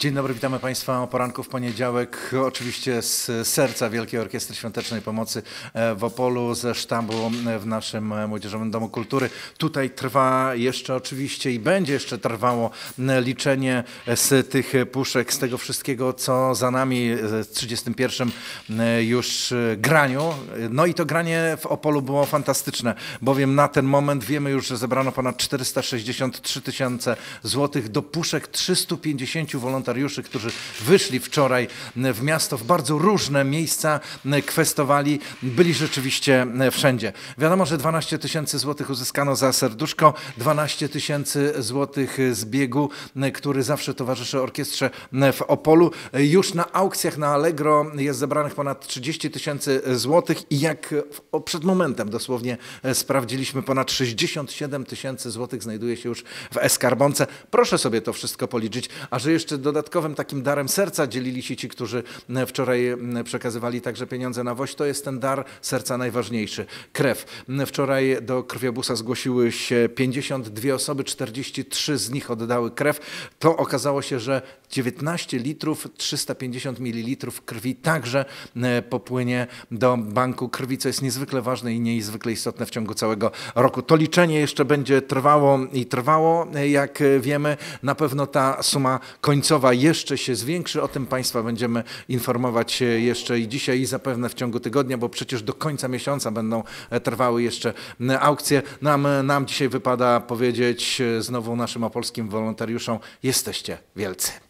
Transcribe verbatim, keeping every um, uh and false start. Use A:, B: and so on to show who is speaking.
A: Dzień dobry, witamy Państwa o poranku w poniedziałek. Oczywiście z serca Wielkiej Orkiestry Świątecznej Pomocy w Opolu, ze sztabu w naszym Młodzieżowym Domu Kultury. Tutaj trwa jeszcze oczywiście i będzie jeszcze trwało liczenie z tych puszek, z tego wszystkiego, co za nami w trzydziestym pierwszym już graniu. No i to granie w Opolu było fantastyczne, bowiem na ten moment wiemy już, że zebrano ponad czterysta sześćdziesiąt trzy tysiące złotych do puszek trzystu pięćdziesięciu wolontariuszy, którzy wyszli wczoraj w miasto, w bardzo różne miejsca, kwestowali, byli rzeczywiście wszędzie. Wiadomo, że dwanaście tysięcy złotych uzyskano za serduszko, dwanaście tysięcy złotych z biegu, który zawsze towarzyszy orkiestrze w Opolu. Już na aukcjach na Allegro jest zebranych ponad trzydzieści tysięcy złotych i jak przed momentem dosłownie sprawdziliśmy, ponad sześćdziesiąt siedem tysięcy złotych znajduje się już w e-skarbonce. Proszę sobie to wszystko policzyć, a że jeszcze dodatkowym takim darem serca dzielili się ci, którzy wczoraj przekazywali także pieniądze na woź, to jest ten dar serca najważniejszy. Krew. Wczoraj do krwiobusa zgłosiły się pięćdziesiąt dwie osoby, czterdzieści trzy z nich oddały krew. To okazało się, że dziewiętnaście litrów, trzysta pięćdziesiąt mililitrów krwi także popłynie do banku krwi, co jest niezwykle ważne i niezwykle istotne w ciągu całego roku. To liczenie jeszcze będzie trwało i trwało, jak wiemy. Na pewno ta suma końcowa jeszcze się zwiększy. O tym Państwa będziemy informować jeszcze i dzisiaj, i zapewne w ciągu tygodnia, bo przecież do końca miesiąca będą trwały jeszcze aukcje. Nam, nam dzisiaj wypada powiedzieć znowu naszym opolskim wolontariuszom: jesteście wielcy.